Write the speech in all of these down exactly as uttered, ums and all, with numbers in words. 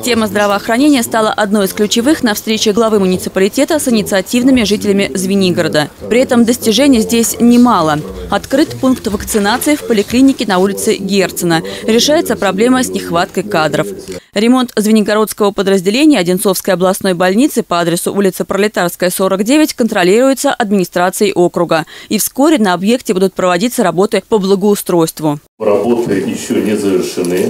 Тема здравоохранения стала одной из ключевых на встрече главы муниципалитета с инициативными жителями Звенигорода. При этом достижений здесь немало. Открыт пункт вакцинации в поликлинике на улице Герцена. Решается проблема с нехваткой кадров. Ремонт звенигородского подразделения Одинцовской областной больницы по адресу улица Пролетарская, сорок девять контролируется администрацией округа. И вскоре на объекте будут проводиться работы по благоустройству. Работы еще не завершены.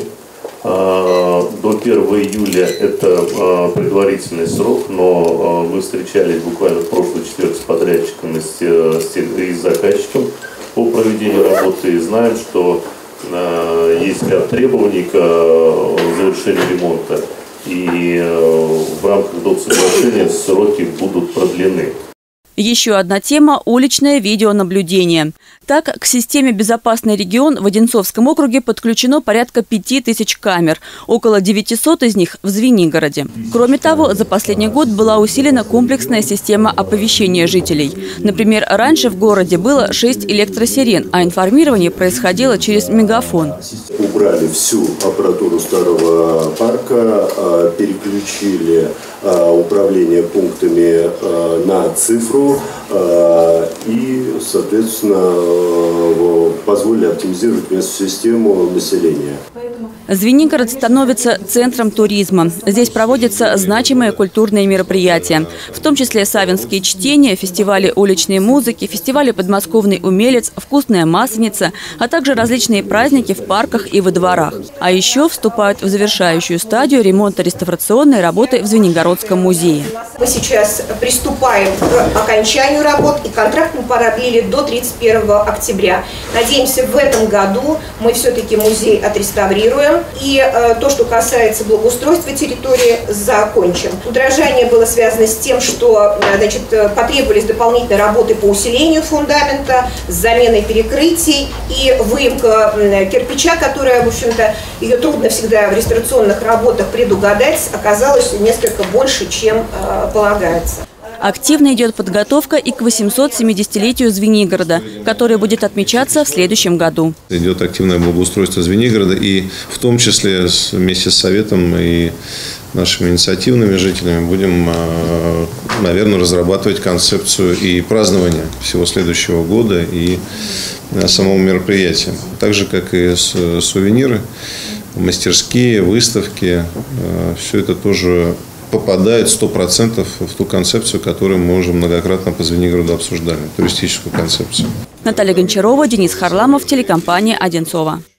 До первого июля это предварительный срок, но мы встречались буквально в прошлый четверг с подрядчиком и с заказчиком по проведению работы и знаем, что есть ряд требований к завершению ремонта, и в рамках доп. Соглашения сроки будут продлены. Еще одна тема – уличное видеонаблюдение. Так, к системе «Безопасный регион» в Одинцовском округе подключено порядка пяти тысяч камер. Около девятисот из них в Звенигороде. Кроме того, за последний год была усилена комплексная система оповещения жителей. Например, раньше в городе было шесть электросирен, а информирование происходило через мегафон. Убрали всю аппаратуру старого парка, переключили управление пунктами на цифру и, соответственно, позволили оптимизировать местную систему населения. Звенигород становится центром туризма. Здесь проводятся значимые культурные мероприятия, в том числе савинские чтения, фестивали уличной музыки, фестивали «Подмосковный умелец», «Вкусная масленица», а также различные праздники в парках и во дворах. А еще вступают в завершающую стадию ремонтно-реставрационные работы в Звенигородском музее. Мы сейчас приступаем к окончанию работ, и контракт мы продлили до тридцать первого октября. Надеемся, в этом году мы все-таки музей отреставрируем. И э, то, что касается благоустройства территории, закончим. Удорожание было связано с тем, что значит, потребовались дополнительные работы по усилению фундамента, с заменой перекрытий и выемка э, кирпича, которая, в общем-то, ее трудно всегда в реставрационных работах предугадать, оказалось несколько больше, чем э, полагается. Активно идет подготовка и к восьмисотсемидесятилетию Звенигорода, который будет отмечаться в следующем году. Идет активное благоустройство Звенигорода, и в том числе вместе с Советом и нашими инициативными жителями будем, наверное, разрабатывать концепцию и празднования всего следующего года и самого мероприятия. Так же, как и сувениры, мастерские, выставки, все это тоже попадает сто процентов в ту концепцию, которую мы уже многократно по Звенигороду обсуждали, туристическую концепцию. Наталья Гончарова, Денис Харламов, телекомпания «Одинцова».